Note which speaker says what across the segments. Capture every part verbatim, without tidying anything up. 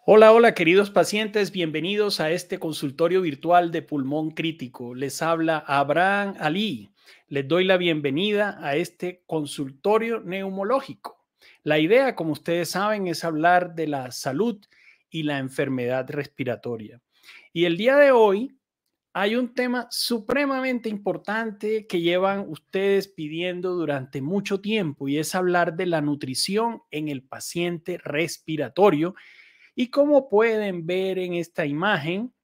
Speaker 1: Hola, hola, queridos pacientes, bienvenidos a este consultorio virtual de pulmón crítico. Les habla Abraham Ali. Les doy la bienvenida a este consultorio neumológico. La idea, como ustedes saben, es hablar de la salud y la enfermedad respiratoria. Y el día de hoy hay un tema supremamente importante que llevan ustedes pidiendo durante mucho tiempo y es hablar de la nutrición en el paciente respiratorio. Y como pueden ver en esta imagen,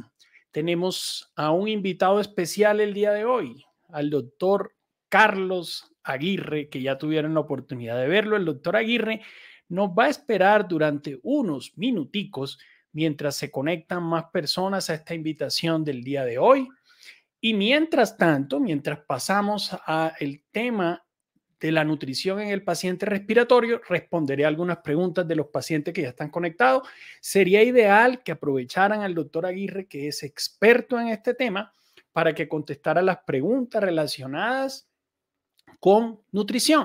Speaker 1: tenemos a un invitado especial el día de hoy, al doctor Carlos Aguirre, que ya tuvieron la oportunidad de verlo. El doctor Aguirre nos va a esperar durante unos minuticos mientras se conectan más personas a esta invitación del día de hoy. Y mientras tanto, mientras pasamos al tema de la nutrición en el paciente respiratorio, responderé algunas preguntas de los pacientes que ya están conectados. Sería ideal que aprovecharan al doctor Aguirre, que es experto en este tema, para que contestara las preguntas relacionadas con nutrición.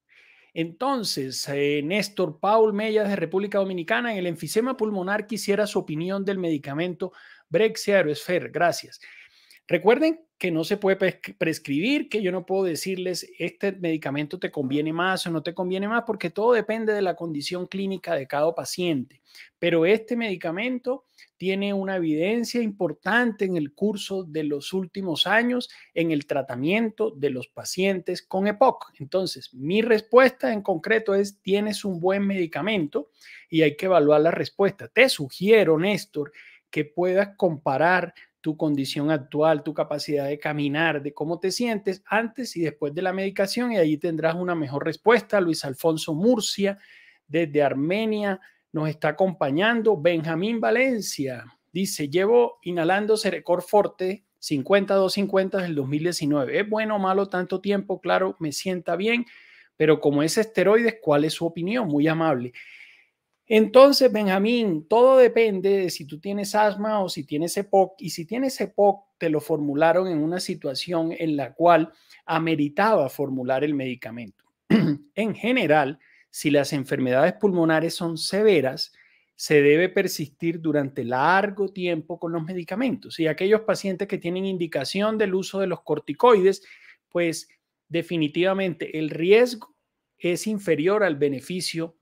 Speaker 1: Entonces, eh, Néstor Paul Mellas de República Dominicana, en el enfisema pulmonar quisiera su opinión del medicamento Brexia Aerosphere. Gracias. Recuerden que no se puede prescribir, que yo no puedo decirles este medicamento te conviene más o no te conviene más, porque todo depende de la condición clínica de cada paciente. Pero este medicamento tiene una evidencia importante en el curso de los últimos años en el tratamiento de los pacientes con E P O C. Entonces, mi respuesta en concreto es, tienes un buen medicamento y hay que evaluar la respuesta. Te sugiero, Néstor, que puedas comparar tu condición actual, tu capacidad de caminar, de cómo te sientes antes y después de la medicación, y allí tendrás una mejor respuesta. Luis Alfonso Murcia, desde Armenia, nos está acompañando. Benjamín Valencia dice, llevo inhalando Cerecor Forte cincuenta, doscientos cincuenta del dos mil diecinueve. ¿Es bueno o malo tanto tiempo? Claro, me sienta bien, pero como es esteroides, ¿cuál es su opinión? Muy amable. Entonces, Benjamín, todo depende de si tú tienes asma o si tienes E P O C. Y si tienes E P O C, te lo formularon en una situación en la cual ameritaba formular el medicamento. En general, si las enfermedades pulmonares son severas, se debe persistir durante largo tiempo con los medicamentos. Y aquellos pacientes que tienen indicación del uso de los corticoides, pues definitivamente el riesgo es inferior al beneficio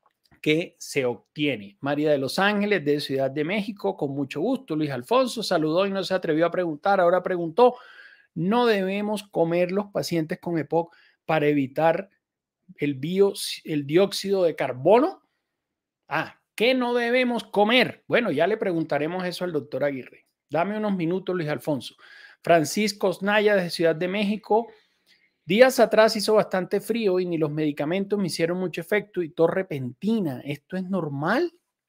Speaker 1: que se obtiene. María de los Ángeles, de Ciudad de México, con mucho gusto. Luis Alfonso saludó y no se atrevió a preguntar, ahora preguntó. No debemos comer los pacientes con E P O C para evitar el, bio, el dióxido de carbono. Ah, ¿qué no debemos comer? Bueno, ya le preguntaremos eso al doctor Aguirre. Dame unos minutos, Luis Alfonso. Francisco Osnaya, de Ciudad de México. Días atrás hizo bastante frío y ni los medicamentos me hicieron mucho efecto y tos repentina. ¿Esto es normal?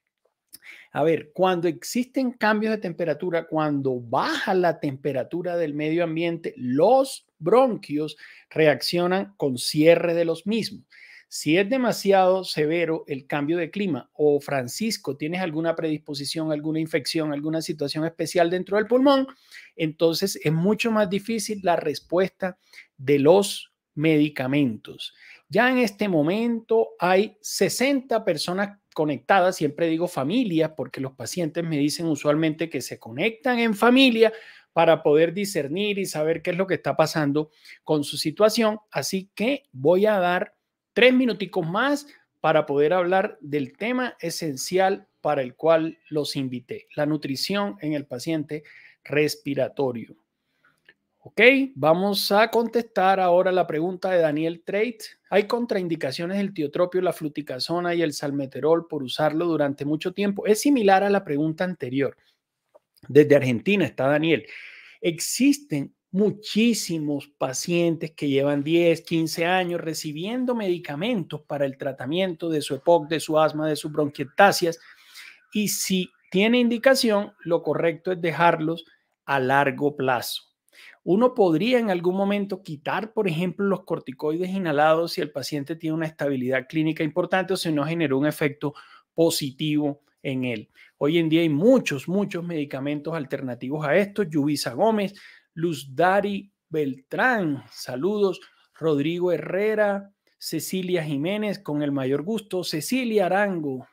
Speaker 1: A ver, cuando existen cambios de temperatura, cuando baja la temperatura del medio ambiente, los bronquios reaccionan con cierre de los mismos. Si es demasiado severo el cambio de clima o, Francisco, tienes alguna predisposición, alguna infección, alguna situación especial dentro del pulmón, entonces es mucho más difícil la respuesta de los medicamentos. Ya en este momento hay sesenta personas conectadas, siempre digo familia, porque los pacientes me dicen usualmente que se conectan en familia para poder discernir y saber qué es lo que está pasando con su situación. Así que voy a dar tres minuticos más para poder hablar del tema esencial para el cual los invité, la nutrición en el paciente respiratorio. Ok, vamos a contestar ahora la pregunta de Daniel Treit. ¿Hay contraindicaciones del tiotropio, la fluticasona y el salmeterol por usarlo durante mucho tiempo? Es similar a la pregunta anterior. Desde Argentina está Daniel. Existen muchísimos pacientes que llevan diez, quince años recibiendo medicamentos para el tratamiento de su E P O C, de su asma, de sus bronquiectasias. Y si tiene indicación, lo correcto es dejarlos a largo plazo. Uno podría en algún momento quitar, por ejemplo, los corticoides inhalados si el paciente tiene una estabilidad clínica importante o si no generó un efecto positivo en él. Hoy en día hay muchos, muchos medicamentos alternativos a esto. Yubisa Gómez, Luzdari Beltrán, saludos. Rodrigo Herrera, Cecilia Jiménez, con el mayor gusto. Cecilia Arango,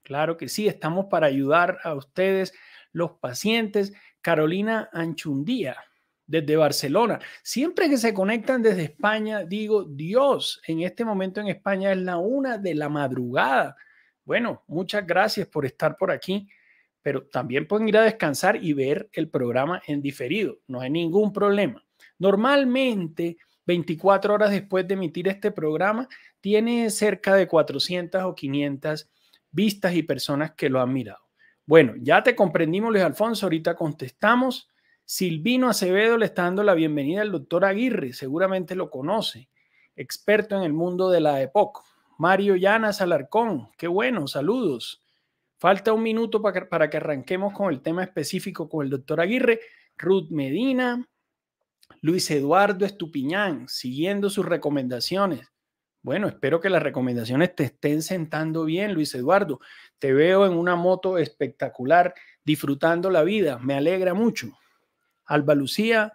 Speaker 1: Claro que sí, estamos para ayudar a ustedes, los pacientes. Carolina Anchundía, desde Barcelona. Siempre que se conectan desde España, digo, Dios, en este momento en España es la una de la madrugada. Bueno, muchas gracias por estar por aquí, pero también pueden ir a descansar y ver el programa en diferido. No hay ningún problema. Normalmente, veinticuatro horas después de emitir este programa, tiene cerca de cuatrocientas o quinientas vistas y personas que lo han mirado. Bueno, ya te comprendimos, Luis Alfonso, ahorita contestamos. Silvino Acevedo le está dando la bienvenida al doctor Aguirre, seguramente lo conoce, experto en el mundo de la E P O C. Mario Llanas Alarcón, qué bueno, saludos. Falta un minuto para que, para que arranquemos con el tema específico con el doctor Aguirre. Ruth Medina, Luis Eduardo Estupiñán, siguiendo sus recomendaciones. Bueno, espero que las recomendaciones te estén sentando bien, Luis Eduardo. Te veo en una moto espectacular, disfrutando la vida. Me alegra mucho. Alba Lucía,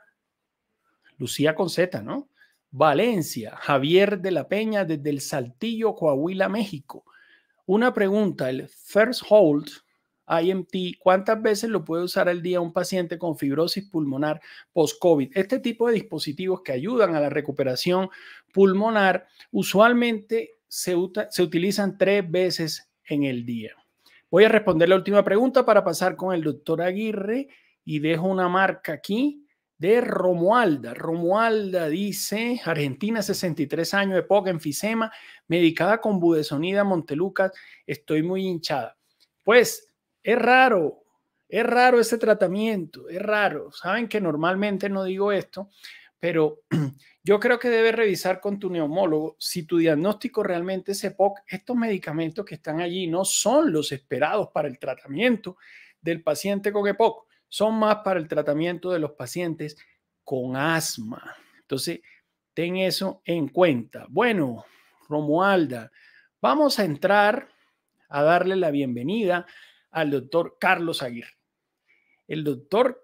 Speaker 1: Lucía con Z, ¿no? Valencia, Javier de la Peña, desde el Saltillo, Coahuila, México. Una pregunta, el First Hold I M T, ¿cuántas veces lo puede usar al día un paciente con fibrosis pulmonar post-COVID? Este tipo de dispositivos que ayudan a la recuperación pulmonar usualmente se, se utilizan tres veces en el día. Voy a responder la última pregunta para pasar con el doctor Aguirre y dejo una marca aquí de Romualda. Romualda dice, Argentina, sesenta y tres años, E P O C, enfisema, medicada con budesonida, Montelukast, estoy muy hinchada. Pues es raro, es raro ese tratamiento, es raro. Saben que normalmente no digo esto, pero yo creo que debes revisar con tu neumólogo si tu diagnóstico realmente es E P O C. Estos medicamentos que están allí no son los esperados para el tratamiento del paciente con E P O C. Son más para el tratamiento de los pacientes con asma. Entonces, ten eso en cuenta. Bueno, Romualda, vamos a entrar a darle la bienvenida al doctor Carlos Aguirre. El doctor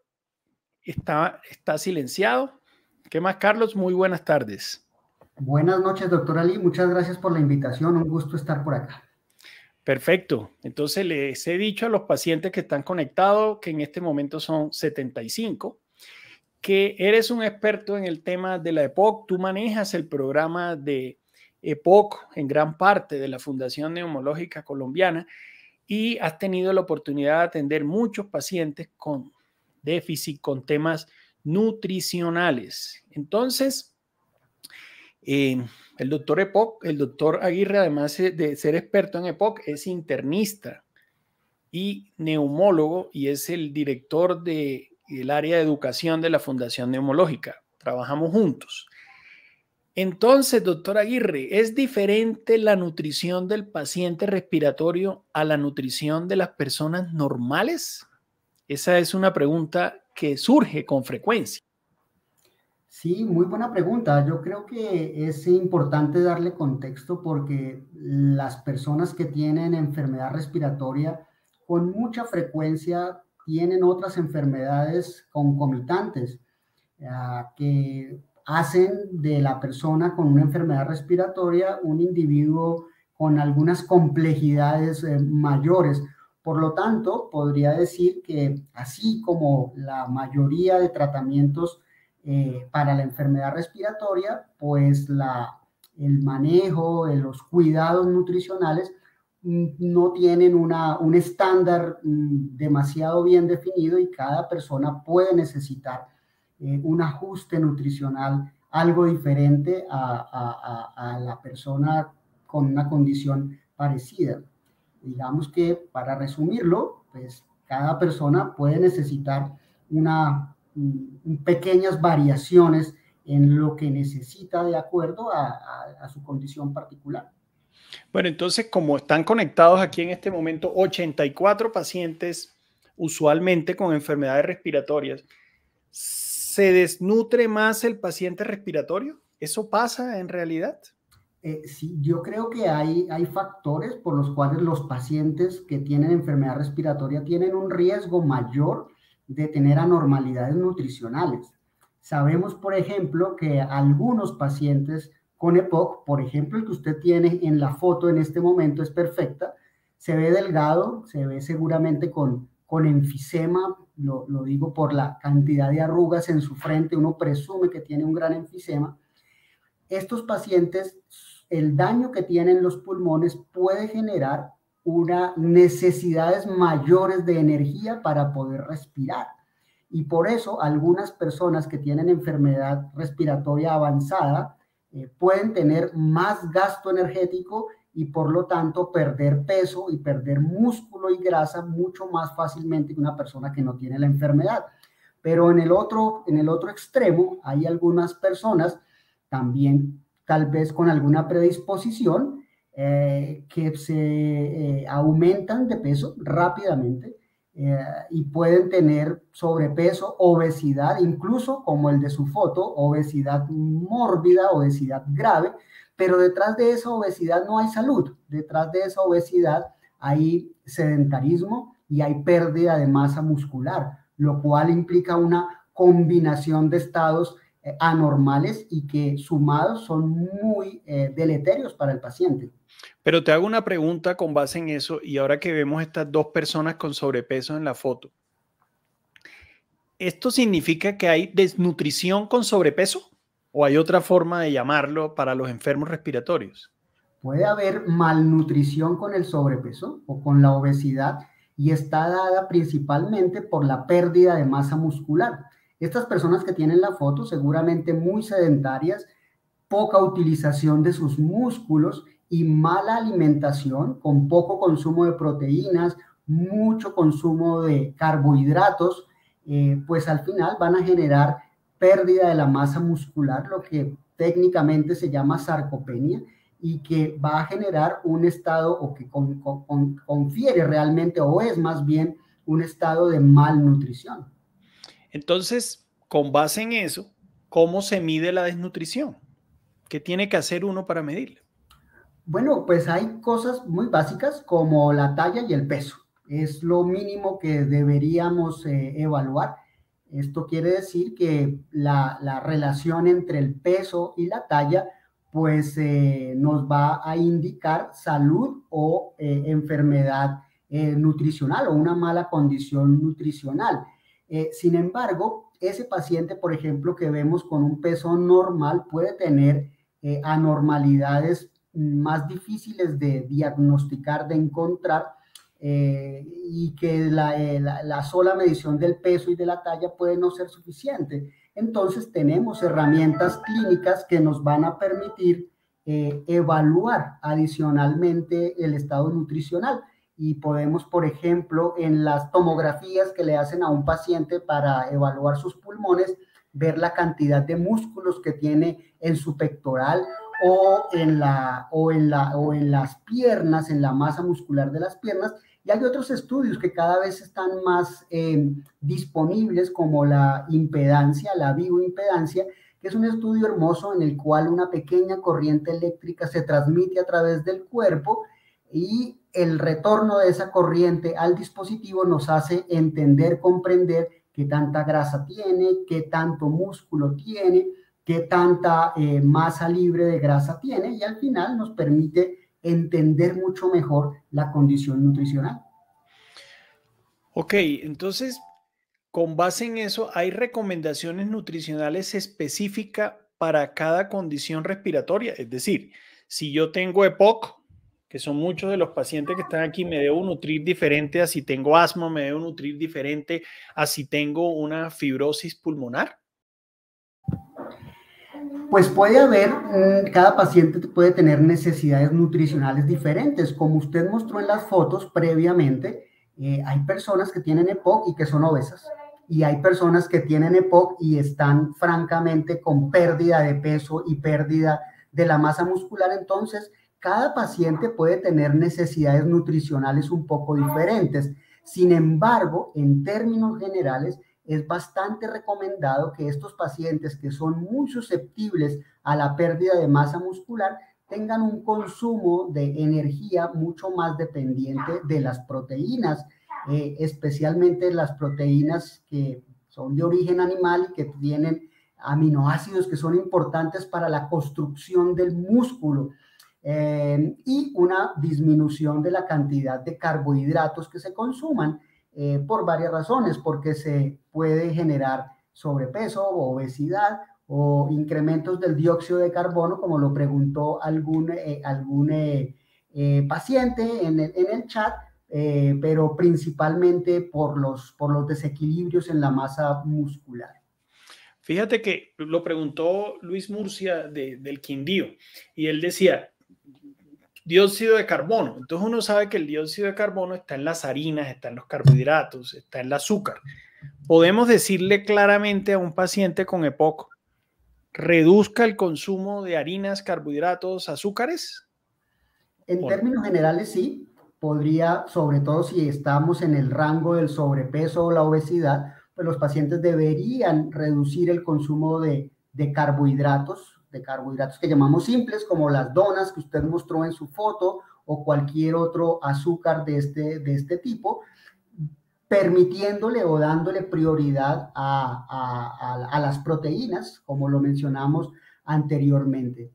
Speaker 1: está, está silenciado. ¿Qué más, Carlos? Muy buenas tardes.
Speaker 2: Buenas noches, doctor Ali. Muchas gracias por la invitación. Un gusto estar por acá.
Speaker 1: Perfecto. Entonces les he dicho a los pacientes que están conectados, que en este momento son setenta y cinco, que eres un experto en el tema de la E P O C. Tú manejas el programa de E P O C en gran parte de la Fundación Neumológica Colombiana y has tenido la oportunidad de atender muchos pacientes con déficit, con temas nutricionales. Entonces, eh, el doctor E P O C, el doctor Aguirre, además de ser experto en E P O C, es internista y neumólogo y es el director del área de educación de la Fundación Neumológica. Trabajamos juntos. Entonces, doctor Aguirre, ¿es diferente la nutrición del paciente respiratorio a la nutrición de las personas normales? Esa es una pregunta que surge con frecuencia.
Speaker 2: Sí, muy buena pregunta. Yo creo que es importante darle contexto porque las personas que tienen enfermedad respiratoria con mucha frecuencia tienen otras enfermedades concomitantes uh, que hacen de la persona con una enfermedad respiratoria un individuo con algunas complejidades eh, mayores. Por lo tanto, podría decir que así como la mayoría de tratamientos Eh, para la enfermedad respiratoria, pues la, el manejo, de los cuidados nutricionales no tienen una, un estándar mm, demasiado bien definido y cada persona puede necesitar eh, un ajuste nutricional algo diferente a, a, a, a la persona con una condición parecida. Digamos que, para resumirlo, pues cada persona puede necesitar una pequeñas variaciones en lo que necesita de acuerdo a, a, a su condición particular.
Speaker 1: Bueno, entonces, como están conectados aquí en este momento ochenta y cuatro pacientes usualmente con enfermedades respiratorias, ¿se desnutre más el paciente respiratorio? ¿Eso pasa en realidad?
Speaker 2: Eh, sí, yo creo que hay, hay factores por los cuales los pacientes que tienen enfermedad respiratoria tienen un riesgo mayor de tener anormalidades nutricionales. Sabemos, por ejemplo, que algunos pacientes con E P O C, por ejemplo, el que usted tiene en la foto en este momento es perfecta, se ve delgado, se ve seguramente con, con enfisema, lo, lo digo por la cantidad de arrugas en su frente, uno presume que tiene un gran enfisema. Estos pacientes, el daño que tienen los pulmones puede generar unas necesidades mayores de energía para poder respirar. Y por eso algunas personas que tienen enfermedad respiratoria avanzada eh, pueden tener más gasto energético y por lo tanto perder peso y perder músculo y grasa mucho más fácilmente que una persona que no tiene la enfermedad. Pero en el otro, en el otro extremo hay algunas personas también tal vez con alguna predisposición eh, que se eh, aumentan de peso rápidamente eh, y pueden tener sobrepeso, obesidad, incluso como el de su foto, obesidad mórbida, obesidad grave, pero detrás de esa obesidad no hay salud, detrás de esa obesidad hay sedentarismo y hay pérdida de masa muscular, lo cual implica una combinación de estados eh, anormales y que sumados son muy eh, deleterios para el paciente.
Speaker 1: Pero te hago una pregunta con base en eso y ahora que vemos estas dos personas con sobrepeso en la foto, ¿esto significa que hay desnutrición con sobrepeso o hay otra forma de llamarlo para los enfermos respiratorios?
Speaker 2: Puede haber malnutrición con el sobrepeso o con la obesidad y está dada principalmente por la pérdida de masa muscular. Estas personas que tienen la foto seguramente muy sedentarias, poca utilización de sus músculos y mala alimentación con poco consumo de proteínas, mucho consumo de carbohidratos, eh, pues al final van a generar pérdida de la masa muscular, lo que técnicamente se llama sarcopenia, y que va a generar un estado o que con, con, confiere realmente o es más bien un estado de malnutrición.
Speaker 1: Entonces, con base en eso, ¿cómo se mide la desnutrición? ¿Qué tiene que hacer uno para medirla?
Speaker 2: Bueno, pues hay cosas muy básicas como la talla y el peso. Es lo mínimo que deberíamos eh, evaluar. Esto quiere decir que la, la relación entre el peso y la talla pues eh, nos va a indicar salud o eh, enfermedad eh, nutricional o una mala condición nutricional. Eh, sin embargo, ese paciente, por ejemplo, que vemos con un peso normal puede tener eh, anormalidades más difíciles de diagnosticar, de encontrar, eh, y que la, eh, la, la sola medición del peso y de la talla puede no ser suficiente. Entonces tenemos herramientas clínicas que nos van a permitir eh, evaluar adicionalmente el estado nutricional y podemos, por ejemplo, en las tomografías que le hacen a un paciente para evaluar sus pulmones, ver la cantidad de músculos que tiene en su pectoral o en, la, o, en la, o en las piernas, en la masa muscular de las piernas. Y hay otros estudios que cada vez están más eh, disponibles, como la impedancia, la bioimpedancia, que es un estudio hermoso en el cual una pequeña corriente eléctrica se transmite a través del cuerpo y el retorno de esa corriente al dispositivo nos hace entender, comprender qué tanta grasa tiene, qué tanto músculo tiene, qué tanta eh, masa libre de grasa tiene, y al final nos permite entender mucho mejor la condición nutricional.
Speaker 1: Ok, entonces, con base en eso, ¿hay recomendaciones nutricionales específicas para cada condición respiratoria? Es decir, si yo tengo E P O C, que son muchos de los pacientes que están aquí, me debo nutrir diferente a si tengo asma, me debo nutrir diferente a si tengo una fibrosis pulmonar.
Speaker 2: Pues puede haber, cada paciente puede tener necesidades nutricionales diferentes. Como usted mostró en las fotos previamente, eh, hay personas que tienen E P O C y que son obesas. Y hay personas que tienen E P O C y están francamente con pérdida de peso y pérdida de la masa muscular. Entonces, cada paciente puede tener necesidades nutricionales un poco diferentes. Sin embargo, en términos generales, es bastante recomendado que estos pacientes que son muy susceptibles a la pérdida de masa muscular tengan un consumo de energía mucho más dependiente de las proteínas, eh, especialmente las proteínas que son de origen animal y que tienen aminoácidos que son importantes para la construcción del músculo. eh, y una disminución de la cantidad de carbohidratos que se consuman eh, por varias razones, porque se puede generar sobrepeso o obesidad o incrementos del dióxido de carbono, como lo preguntó algún, eh, algún eh, eh, paciente en el, en el chat, eh, pero principalmente por los, por los desequilibrios en la masa muscular.
Speaker 1: Fíjate que lo preguntó Luis Murcia de, del Quindío y él decía dióxido de carbono. Entonces uno sabe que el dióxido de carbono está en las harinas, está en los carbohidratos, está en el azúcar. Podemos decirle claramente a un paciente con EPOC, reduzca el consumo de harinas, carbohidratos, azúcares.
Speaker 2: En términos generales, sí. Podría, sobre todo si estamos en el rango del sobrepeso o la obesidad, pues los pacientes deberían reducir el consumo de, de carbohidratos, de carbohidratos que llamamos simples, como las donas que usted mostró en su foto o cualquier otro azúcar de este, de este tipo, permitiéndole o dándole prioridad a, a, a, a las proteínas, como lo mencionamos anteriormente.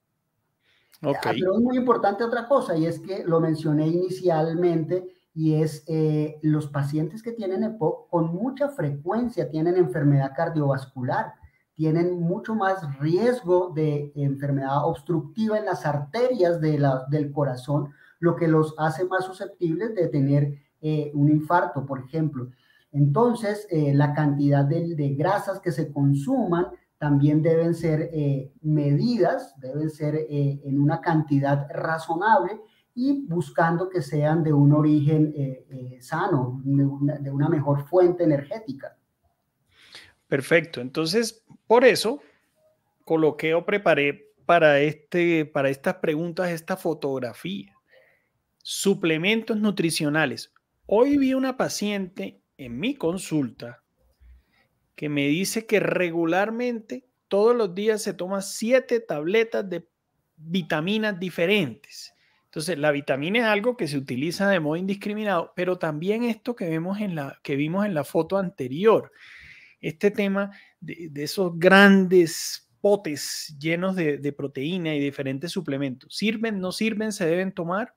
Speaker 1: Okay.
Speaker 2: Pero es muy importante otra cosa, y es que lo mencioné inicialmente, y es eh, los pacientes que tienen EPOC con mucha frecuencia tienen enfermedad cardiovascular, tienen mucho más riesgo de enfermedad obstructiva en las arterias de la, del corazón, lo que los hace más susceptibles de tener eh, un infarto, por ejemplo. Entonces, eh, la cantidad de, de grasas que se consuman también deben ser eh, medidas, deben ser eh, en una cantidad razonable y buscando que sean de un origen eh, eh, sano, de una, de una mejor fuente energética.
Speaker 1: Perfecto. Entonces, por eso coloqué o preparé para, este, para estas preguntas esta fotografía. Suplementos nutricionales. Hoy vi una paciente en mi consulta que me dice que regularmente todos los días se toma siete tabletas de vitaminas diferentes. Entonces, la vitamina es algo que se utiliza de modo indiscriminado, pero también esto que, vemos en la, que vimos en la foto anterior, este tema de, de esos grandes potes llenos de, de proteína y diferentes suplementos. ¿Sirven, no sirven, se deben tomar?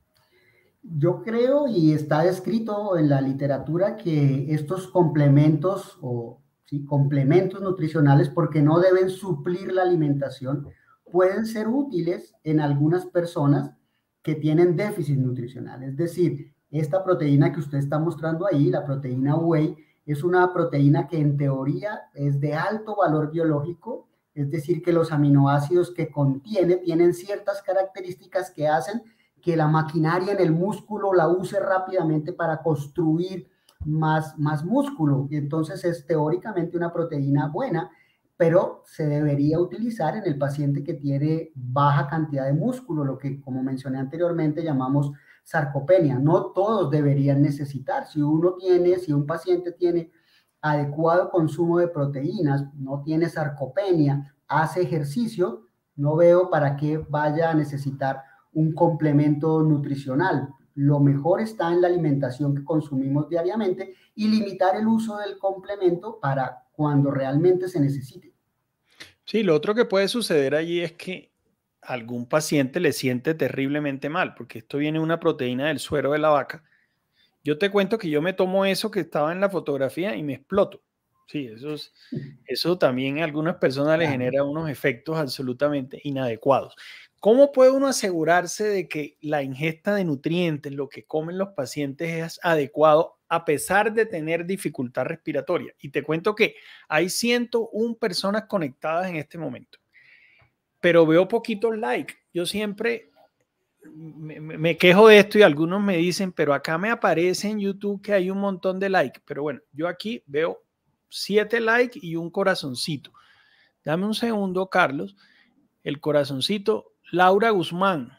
Speaker 2: Yo creo, y está descrito en la literatura, que estos complementos o ¿sí? complementos nutricionales, porque no deben suplir la alimentación, pueden ser útiles en algunas personas que tienen déficit nutricional. Es decir, esta proteína que usted está mostrando ahí, la proteína whey, es una proteína que en teoría es de alto valor biológico, es decir, que los aminoácidos que contiene tienen ciertas características que hacen que la maquinaria en el músculo la use rápidamente para construir más, más músculo. Y entonces es teóricamente una proteína buena, pero se debería utilizar en el paciente que tiene baja cantidad de músculo, lo que, como mencioné anteriormente, llamamos sarcopenia. No todos deberían necesitar. Si uno tiene, si un paciente tiene adecuado consumo de proteínas, no tiene sarcopenia, hace ejercicio, no veo para qué vaya a necesitar un complemento nutricional. Lo mejor está en la alimentación que consumimos diariamente y limitar el uso del complemento para cuando realmente se necesite.
Speaker 1: Sí, lo otro que puede suceder allí es que algún paciente le siente terriblemente mal, porque esto viene de una proteína del suero de la vaca. Yo te cuento que yo me tomo eso que estaba en la fotografía y me exploto. Sí, eso, es, eso también a algunas personas les genera unos efectos absolutamente inadecuados. ¿Cómo puede uno asegurarse de que la ingesta de nutrientes, lo que comen los pacientes, es adecuado a pesar de tener dificultad respiratoria? Y te cuento que hay ciento una personas conectadas en este momento, pero veo poquitos likes. Yo siempre me, me quejo de esto y algunos me dicen, pero acá me aparece en YouTube que hay un montón de likes. Pero bueno, yo aquí veo siete likes y un corazoncito. Dame un segundo, Carlos. El corazoncito. Laura Guzmán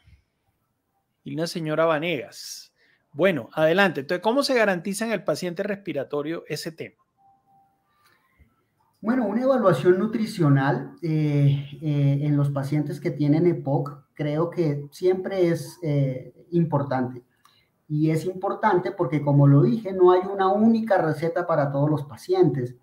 Speaker 1: y una señora Vanegas. Bueno, adelante. Entonces, ¿cómo se garantiza en el paciente respiratorio ese tema?
Speaker 2: Bueno, una evaluación nutricional eh, eh, en los pacientes que tienen EPOC creo que siempre es eh, importante. Y es importante porque, como lo dije, no hay una única receta para todos los pacientes.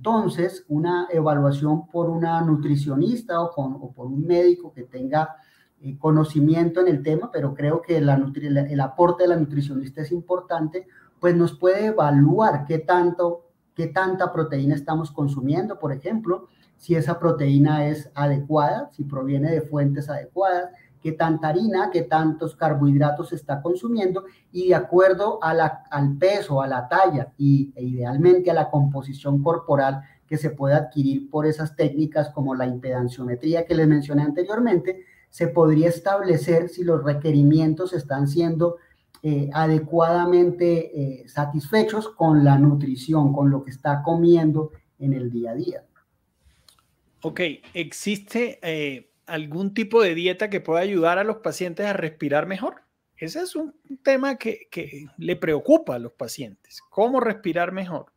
Speaker 2: Entonces, una evaluación por una nutricionista o, con, o por un médico que tenga eh, conocimiento en el tema, pero creo que la nutri el aporte de la nutricionista es importante, pues nos puede evaluar qué tanto, qué tanta proteína estamos consumiendo, por ejemplo, si esa proteína es adecuada, si proviene de fuentes adecuadas, qué tanta harina, qué tantos carbohidratos se está consumiendo, y de acuerdo a la, al peso, a la talla y e idealmente a la composición corporal que se puede adquirir por esas técnicas como la impedanciometría que les mencioné anteriormente, se podría establecer si los requerimientos están siendo eh, adecuadamente eh, satisfechos con la nutrición, con lo que está comiendo en el día a día.
Speaker 1: Ok, ¿existe eh, algún tipo de dieta que pueda ayudar a los pacientes a respirar mejor? Ese es un tema que, que le preocupa a los pacientes. ¿Cómo respirar mejor?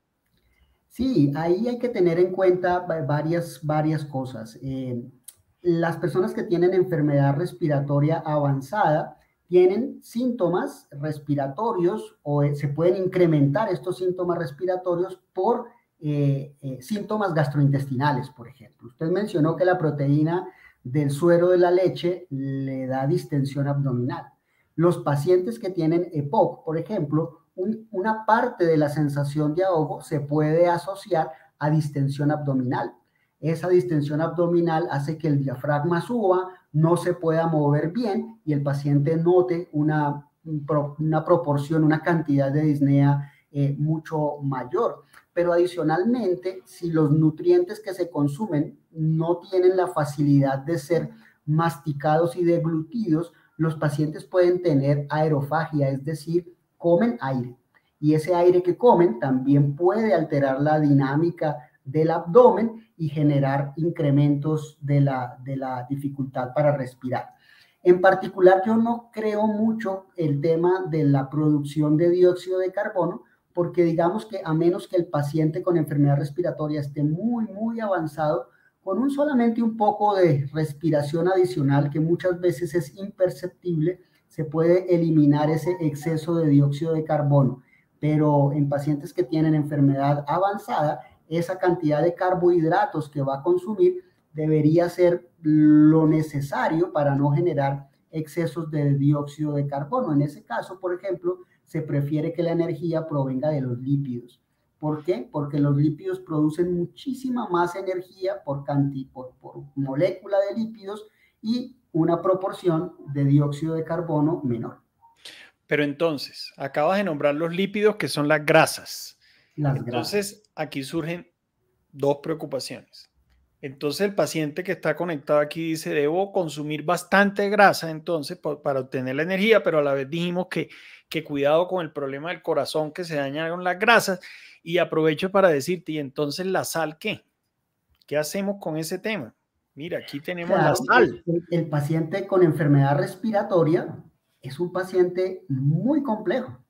Speaker 2: Sí, ahí hay que tener en cuenta varias, varias cosas. Eh, las personas que tienen enfermedad respiratoria avanzada tienen síntomas respiratorios o eh, se pueden incrementar estos síntomas respiratorios por eh, eh, síntomas gastrointestinales, por ejemplo. Usted mencionó que la proteína del suero de la leche le da distensión abdominal. Los pacientes que tienen E P O C, por ejemplo, un, una parte de la sensación de ahogo se puede asociar a distensión abdominal. Esa distensión abdominal hace que el diafragma suba, no se pueda mover bien y el paciente note una, una proporción, una cantidad de disnea eh, mucho mayor. Pero adicionalmente, si los nutrientes que se consumen no tienen la facilidad de ser masticados y deglutidos, los pacientes pueden tener aerofagia, es decir, comen aire. Y ese aire que comen también puede alterar la dinámica del abdomen y generar incrementos de la, de la dificultad para respirar. En particular, yo no creo mucho el tema de la producción de dióxido de carbono, porque digamos que a menos que el paciente con enfermedad respiratoria esté muy, muy avanzado, con un solamente un poco de respiración adicional, que muchas veces es imperceptible, se puede eliminar ese exceso de dióxido de carbono. Pero en pacientes que tienen enfermedad avanzada, esa cantidad de carbohidratos que va a consumir debería ser lo necesario para no generar excesos de dióxido de carbono. En ese caso, por ejemplo, se prefiere que la energía provenga de los lípidos. ¿Por qué? Porque los lípidos producen muchísima más energía por, por, por molécula de lípidos y una proporción de dióxido de carbono menor.
Speaker 1: Pero entonces, acabas de nombrar los lípidos que son las grasas.
Speaker 2: Las
Speaker 1: entonces,
Speaker 2: grasas.
Speaker 1: aquí surgen dos preocupaciones. Entonces, el paciente que está conectado aquí dice, debo consumir bastante grasa entonces para obtener la energía, pero a la vez dijimos que, que cuidado con el problema del corazón que se daña con las grasas. Y aprovecho para decirte, ¿y entonces la sal qué? ¿Qué hacemos con ese tema? Mira, aquí tenemos la
Speaker 2: Claro,
Speaker 1: sal.
Speaker 2: el, el paciente con enfermedad respiratoria es un paciente muy complejo,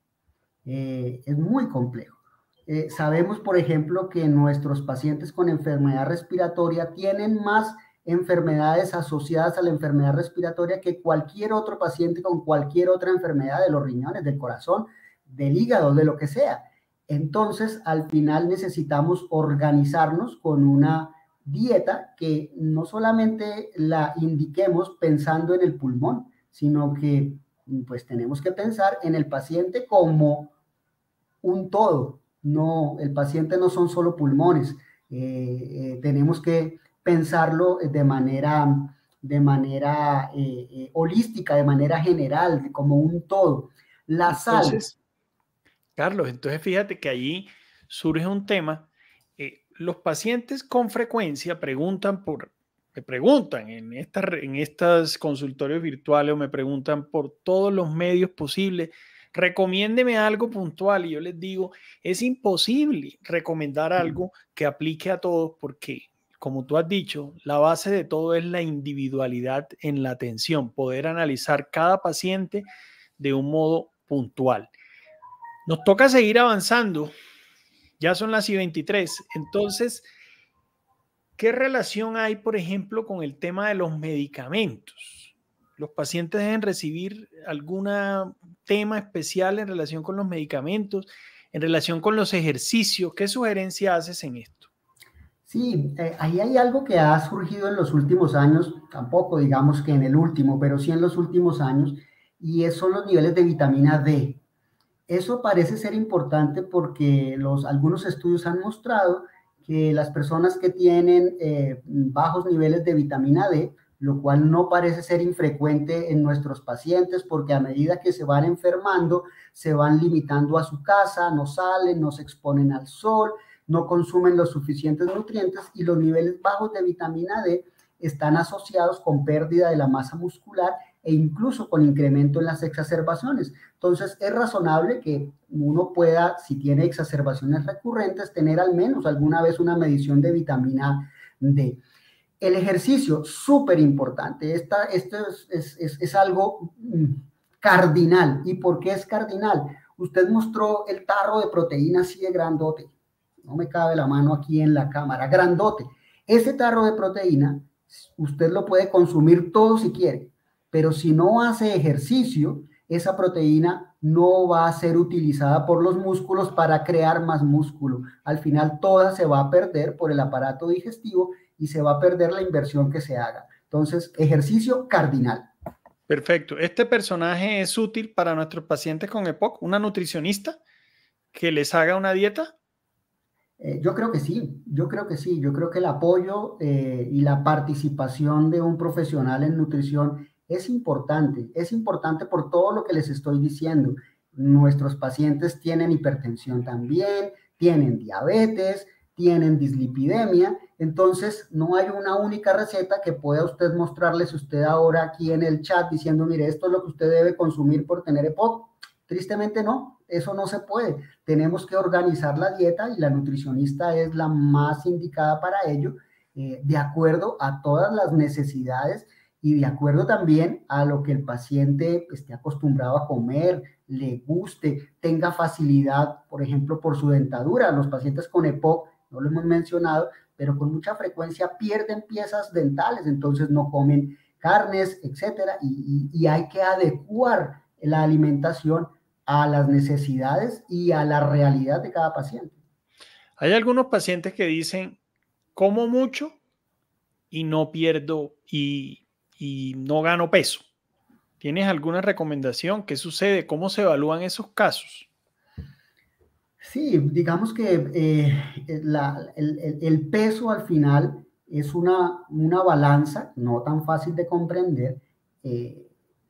Speaker 2: eh, es muy complejo. Eh, sabemos, por ejemplo, que nuestros pacientes con enfermedad respiratoria tienen más enfermedades asociadas a la enfermedad respiratoria que cualquier otro paciente con cualquier otra enfermedad de los riñones, del corazón, del hígado, de lo que sea. Entonces, al final necesitamos organizarnos con una dieta que no solamente la indiquemos pensando en el pulmón, sino que pues tenemos que pensar en el paciente como un todo. No, el paciente no son solo pulmones. Eh, eh, tenemos que pensarlo de manera, de manera eh, eh, holística, de manera general, como un todo. La sal.
Speaker 1: Entonces, Carlos, entonces fíjate que allí surge un tema. Eh, los pacientes con frecuencia preguntan por, me preguntan en, esta, en estos consultorios virtuales o me preguntan por todos los medios posibles, recomiéndeme algo puntual y yo les digo, es imposible recomendar algo que aplique a todos porque, como tú has dicho, la base de todo es la individualidad en la atención, poder analizar cada paciente de un modo puntual. Nos toca seguir avanzando. Ya son las y veintitrés. Entonces, ¿qué relación hay, por ejemplo, con el tema de los medicamentos? ¿Los pacientes deben recibir algún tema especial en relación con los medicamentos, en relación con los ejercicios? ¿Qué sugerencia haces en esto?
Speaker 2: Sí, eh, ahí hay algo que ha surgido en los últimos años, tampoco digamos que en el último, pero sí en los últimos años, y es- son los niveles de vitamina D. Eso parece ser importante porque los, algunos estudios han mostrado que las personas que tienen eh, bajos niveles de vitamina D, lo cual no parece ser infrecuente en nuestros pacientes, porque a medida que se van enfermando, se van limitando a su casa, no salen, no se exponen al sol, no consumen los suficientes nutrientes y los niveles bajos de vitamina D están asociados con pérdida de la masa muscular e incluso con incremento en las exacerbaciones. Entonces, es razonable que uno pueda, si tiene exacerbaciones recurrentes, tener al menos alguna vez una medición de vitamina D. El ejercicio, súper importante. Esta, esto es, es, es, es algo mm, cardinal. ¿Y por qué es cardinal? Usted mostró el tarro de proteína así de grandote. No me cabe la mano aquí en la cámara. Grandote. Ese tarro de proteína, usted lo puede consumir todo si quiere, pero si no hace ejercicio, esa proteína no va a ser utilizada por los músculos para crear más músculo. Al final toda se va a perder por el aparato digestivo y se va a perder la inversión que se haga. Entonces, ejercicio cardinal.
Speaker 1: Perfecto. Este personaje es útil para nuestros pacientes con E P O C, una nutricionista que les haga una dieta.
Speaker 2: Eh, yo creo que sí, yo creo que sí, yo creo que el apoyo eh, y la participación de un profesional en nutrición es importante, es importante por todo lo que les estoy diciendo. Nuestros pacientes tienen hipertensión también, tienen diabetes, tienen dislipidemia, entonces no hay una única receta que pueda usted mostrarles usted ahora aquí en el chat diciendo, mire, esto es lo que usted debe consumir por tener E P O C. Tristemente no, eso no se puede. Tenemos que organizar la dieta y la nutricionista es la más indicada para ello, eh, de acuerdo a todas las necesidades y de acuerdo también a lo que el paciente esté acostumbrado a comer, le guste, tenga facilidad, por ejemplo, por su dentadura. Los pacientes con E P O C, no lo hemos mencionado, pero con mucha frecuencia pierden piezas dentales, entonces no comen carnes, etcétera, y, y, y hay que adecuar la alimentación a las necesidades y a la realidad de cada paciente.
Speaker 1: Hay algunos pacientes que dicen, como mucho y no pierdo y, y no gano peso. ¿Tienes alguna recomendación? ¿Qué sucede? ¿Cómo se evalúan esos casos?
Speaker 2: Sí, digamos que eh, la, el, el, el, peso al final es una, una balanza no tan fácil de comprender eh,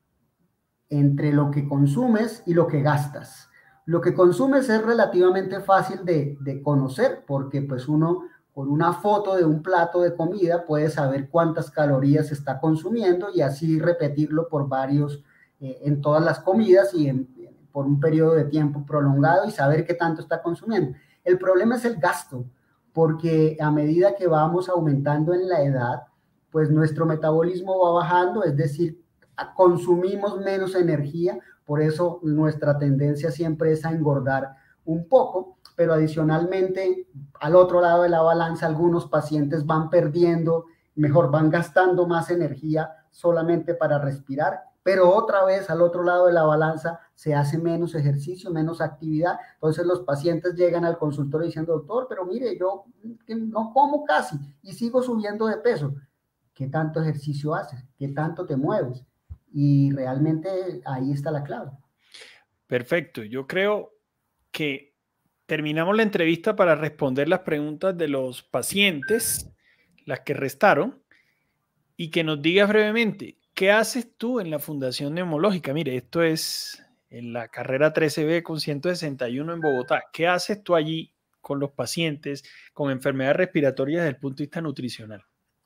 Speaker 2: entre lo que consumes y lo que gastas. Lo que consumes es relativamente fácil de, de conocer porque pues uno con una foto de un plato de comida puede saber cuántas calorías está consumiendo y así repetirlo por varios, eh, en todas las comidas y en, por un periodo de tiempo prolongado y saber qué tanto está consumiendo. El problema es el gasto, porque a medida que vamos aumentando en la edad, pues nuestro metabolismo va bajando, es decir, consumimos menos energía, por eso nuestra tendencia siempre es a engordar un poco, pero adicionalmente al otro lado de la balanza algunos pacientes van perdiendo, mejor van gastando más energía solamente para respirar, pero otra vez al otro lado de la balanza se hace menos ejercicio, menos actividad, entonces los pacientes llegan al consultorio diciendo, doctor, pero mire, yo no como casi y sigo subiendo de peso. ¿Qué tanto ejercicio haces? ¿Qué tanto te mueves? Y realmente ahí está la clave.
Speaker 1: Perfecto. Yo creo que terminamos la entrevista para responder las preguntas de los pacientes, las que restaron, y que nos digas brevemente, ¿qué haces tú en la Fundación Neumológica? Mire, esto es en la carrera trece B con ciento sesenta y uno en Bogotá. ¿Qué haces tú allí con los pacientes con enfermedades respiratorias desde el punto de vista nutricional?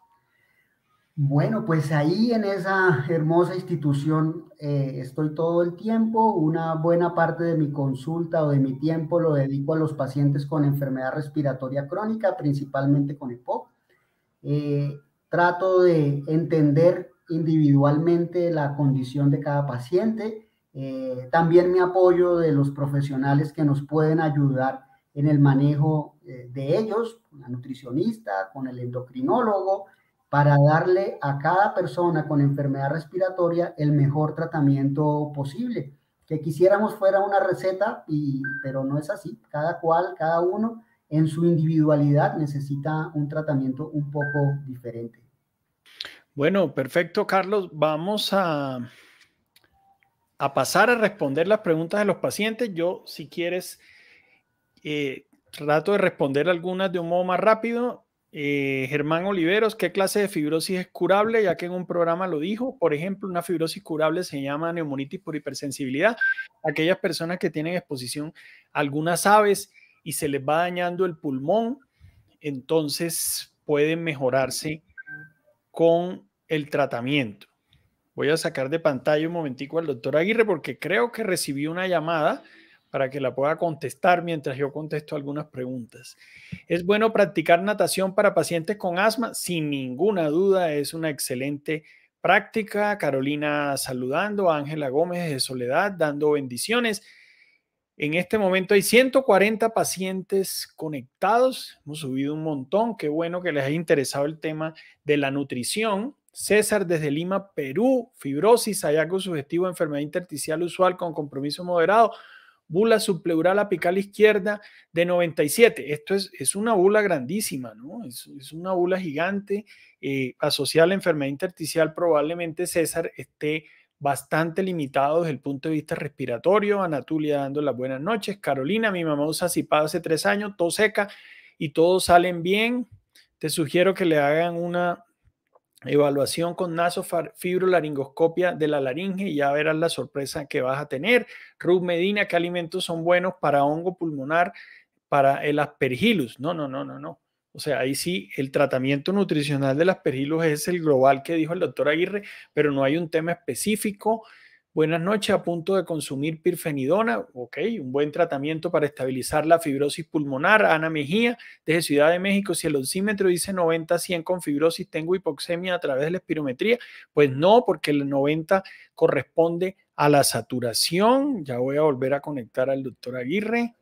Speaker 2: Bueno, pues ahí en esa hermosa institución eh, estoy todo el tiempo. Una buena parte de mi consulta o de mi tiempo lo dedico a los pacientes con enfermedad respiratoria crónica, principalmente con E P O C. Eh, trato de entender individualmente la condición de cada paciente. Eh, también me apoyo de los profesionales que nos pueden ayudar en el manejo eh, de ellos, con la nutricionista, con el endocrinólogo, para darle a cada persona con enfermedad respiratoria el mejor tratamiento posible. Que quisiéramos fuera una receta, y, pero no es así. Cada cual, cada uno en su individualidad necesita un tratamiento un poco diferente.
Speaker 1: Bueno, perfecto, Carlos. Vamos a, a pasar a responder las preguntas de los pacientes. Yo, si quieres, eh, trato de responder algunas de un modo más rápido. Eh, Germán Oliveros, ¿qué clase de fibrosis es curable? Ya que en un programa lo dijo. Por ejemplo, una fibrosis curable se llama neumonitis por hipersensibilidad. Aquellas personas que tienen exposición a algunas aves y se les va dañando el pulmón, entonces pueden mejorarse con el tratamiento. Voy a sacar de pantalla un momentico al doctor Aguirre porque creo que recibí una llamada para que la pueda contestar mientras yo contesto algunas preguntas. ¿Es bueno practicar natación para pacientes con asma? Sin ninguna duda, es una excelente práctica. Carolina saludando, Ángela Gómez de Soledad dando bendiciones. En este momento hay ciento cuarenta pacientes conectados. Hemos subido un montón. Qué bueno que les haya interesado el tema de la nutrición. César desde Lima, Perú. Fibrosis, hallazgo sugestivo de enfermedad intersticial usual con compromiso moderado. Bula subpleural apical izquierda de noventa y siete. Esto es, es una bula grandísima, ¿no? Es, es una bula gigante eh, asociada a la enfermedad intersticial. Probablemente César esté bastante limitado desde el punto de vista respiratorio. Anatulia dando las buenas noches. Carolina, mi mamá usa Cipado hace tres años, tos seca y todos salen bien. Te sugiero que le hagan una evaluación con nasofibrolaringoscopia de la laringe y ya verás la sorpresa que vas a tener. Ruth Medina, ¿qué alimentos son buenos para hongo pulmonar, para el aspergillus? No, no, no, no, no. O sea, ahí sí, el tratamiento nutricional del aspergillus es el global que dijo el doctor Aguirre, pero no hay un tema específico. Buenas noches, a punto de consumir pirfenidona. Ok, un buen tratamiento para estabilizar la fibrosis pulmonar. Ana Mejía, desde Ciudad de México, si el oxímetro dice noventa a cien con fibrosis, ¿tengo hipoxemia a través de la espirometría? Pues no, porque el noventa corresponde a la saturación. Ya voy a volver a conectar al doctor Aguirre.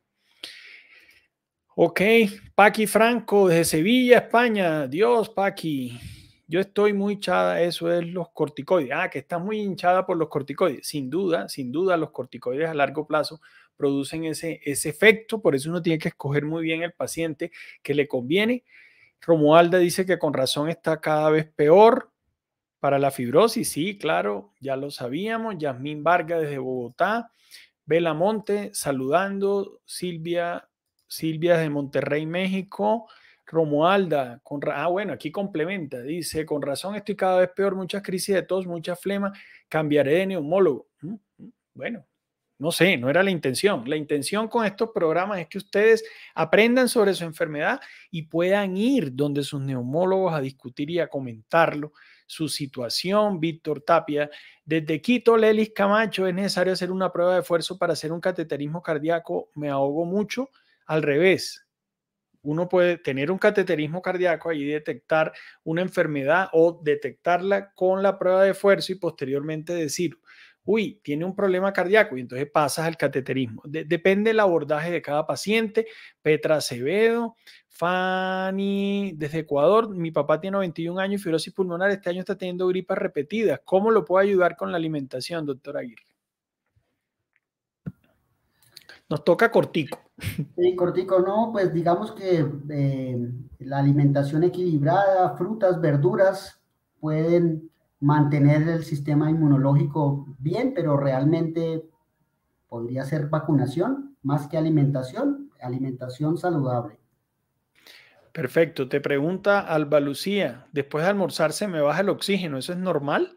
Speaker 1: Ok, Paqui Franco, desde Sevilla, España. Dios, Paqui. Yo estoy muy hinchada, eso es los corticoides. Ah, que estás muy hinchada por los corticoides. Sin duda, sin duda, los corticoides a largo plazo producen ese, ese efecto. Por eso uno tiene que escoger muy bien el paciente que le conviene. Romualda dice que con razón está cada vez peor para la fibrosis. Sí, claro, ya lo sabíamos. Yasmín Vargas desde Bogotá. Bela Monte saludando. Silvia, Silvia desde Monterrey, México. Romualda, con ah, bueno, aquí complementa, dice, con razón estoy cada vez peor, muchas crisis de tos, mucha flema, cambiaré de neumólogo. Bueno, no sé, no era la intención. La intención con estos programas es que ustedes aprendan sobre su enfermedad y puedan ir donde sus neumólogos a discutir y a comentarlo, su situación. Víctor Tapia, desde Quito, Lelis Camacho, es necesario hacer una prueba de esfuerzo para hacer un cateterismo cardíaco, me ahogo mucho, al revés. Uno puede tener un cateterismo cardíaco y detectar una enfermedad o detectarla con la prueba de esfuerzo y posteriormente decir, uy, tiene un problema cardíaco y entonces pasas al cateterismo. De- depende del abordaje de cada paciente. Petra Acevedo, Fanny, desde Ecuador, mi papá tiene veintiún años y fibrosis pulmonar, este año está teniendo gripas repetidas. ¿Cómo lo puedo ayudar con la alimentación, doctor Aguirre? Nos toca cortico.
Speaker 2: Sí, cortico, no, pues digamos que eh, la alimentación equilibrada, frutas, verduras, pueden mantener el sistema inmunológico bien, pero realmente podría ser vacunación más que alimentación, alimentación saludable.
Speaker 1: Perfecto. Te pregunta Alba Lucía, después de almorzar se me baja el oxígeno, ¿eso es normal?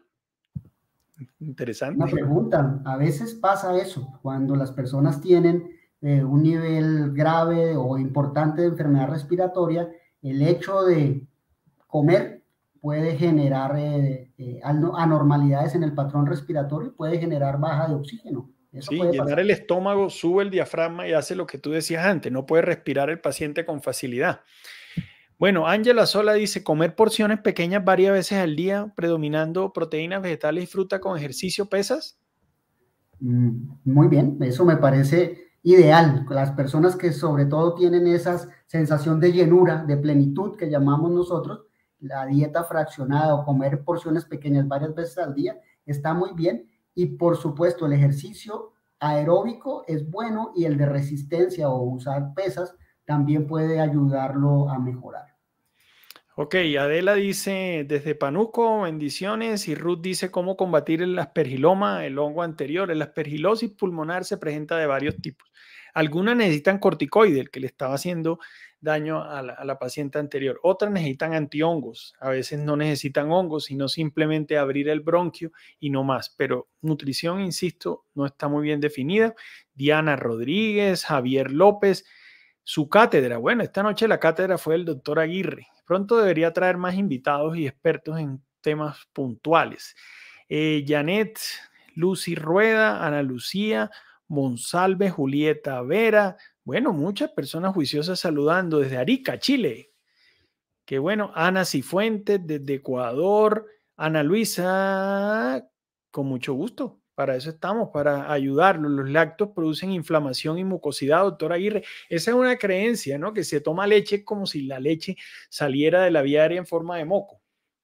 Speaker 2: Una
Speaker 1: Interesante.
Speaker 2: pregunta, a veces pasa eso, cuando las personas tienen eh, un nivel grave o importante de enfermedad respiratoria, el hecho de comer puede generar eh, eh, anormalidades en el patrón respiratorio, puede generar baja de oxígeno. Eso
Speaker 1: Sí,
Speaker 2: puede
Speaker 1: llenar
Speaker 2: pasar.
Speaker 1: el estómago, sube el diafragma y hace lo que tú decías antes, no puede respirar el paciente con facilidad. Bueno, Ángela Sola dice, comer porciones pequeñas varias veces al día, predominando proteínas vegetales y fruta con ejercicio, ¿pesas?
Speaker 2: Mm, Muy bien, eso me parece ideal. Las personas que sobre todo tienen esa sensación de llenura, de plenitud que llamamos nosotros, la dieta fraccionada o comer porciones pequeñas varias veces al día está muy bien. Y por supuesto, el ejercicio aeróbico es bueno y el de resistencia o usar pesas también puede ayudarlo a mejorar.
Speaker 1: Ok, Adela dice desde Panuco, bendiciones, y Ruth dice cómo combatir el aspergiloma, el hongo anterior. El aspergilosis pulmonar se presenta de varios tipos. Algunas necesitan corticoide, el que le estaba haciendo daño a la, a la paciente anterior. Otras necesitan antihongos. A veces no necesitan hongos, sino simplemente abrir el bronquio y no más. Pero nutrición, insisto, no está muy bien definida. Diana Rodríguez, Javier López. Su cátedra, bueno, esta noche la cátedra fue el doctor Aguirre. Pronto debería traer más invitados y expertos en temas puntuales. Eh, Janet, Lucy Rueda, Ana Lucía, Monsalve, Julieta Vera. Bueno, muchas personas juiciosas saludando desde Arica, Chile. Qué bueno. Ana Cifuentes desde Ecuador. Ana Luisa, con mucho gusto. Para eso estamos, para ayudarlos. Los lácteos producen inflamación y mucosidad, doctor Aguirre. Esa es una creencia, ¿no? Que se toma leche como si la leche saliera de la vía aérea en forma de moco.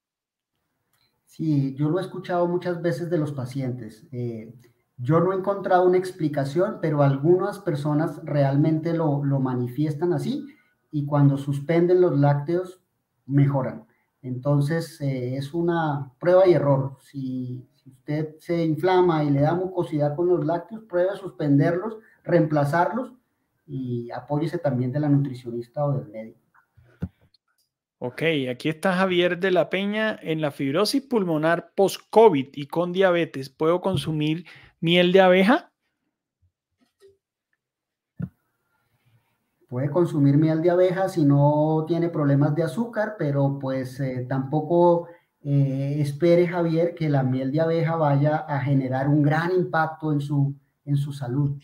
Speaker 2: Sí, yo lo he escuchado muchas veces de los pacientes. Eh, yo no he encontrado una explicación, pero algunas personas realmente lo, lo manifiestan así y cuando suspenden los lácteos mejoran. Entonces, eh, es una prueba y error. Si, si usted se inflama y le da mucosidad con los lácteos, pruebe a suspenderlos, reemplazarlos y apóyese también de la nutricionista o del médico.
Speaker 1: Ok, aquí está Javier de la Peña. En la fibrosis pulmonar post-COVID y con diabetes, ¿puedo consumir miel de abeja?
Speaker 2: Puede consumir miel de abeja si no tiene problemas de azúcar, pero pues eh, tampoco eh, espere, Javier, que la miel de abeja vaya a generar un gran impacto en su, en su salud.